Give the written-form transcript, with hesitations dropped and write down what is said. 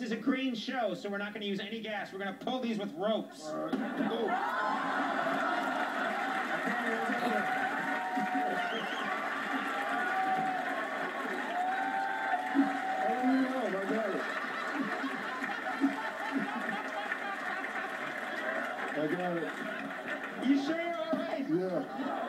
is a green show, so we're not going to use any gas. We're going to pull these with ropes. Go. I got it. You sure you're all right? Yeah.